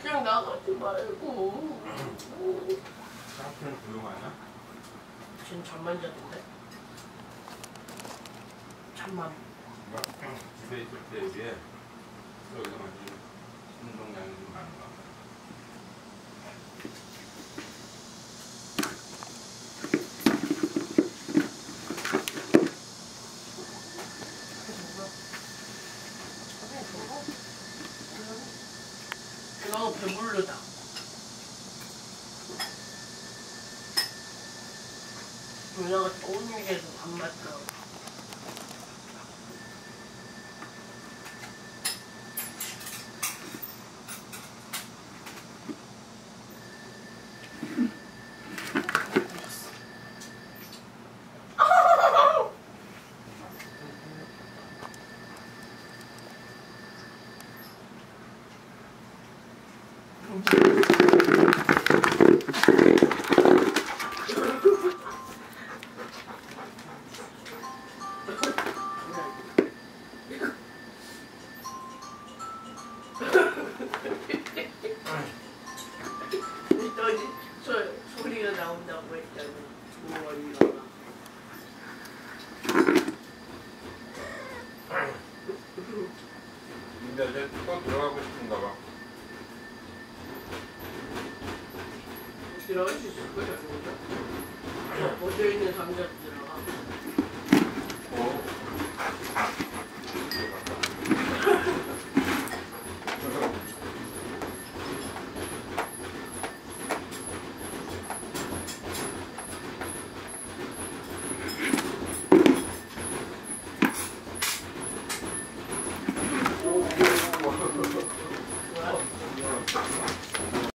그냥 나가지 말고. 카페는 조용하냐? 지금 잠만 잤는데? 잠만. 뭐? 집에 있을 때 비해 여기서만 좀 운동량이 좀 많은가? 너무 배부르다. 누나가 좋은 얘기해서 밥 맛있더라고. 소리가 나온다고 했잖아. 부모님가. 근데 이제 또 들어가고 싶은가 봐. 들어갈 수 있을 거야, 진짜. 어디 있는 상자 들어가. 어?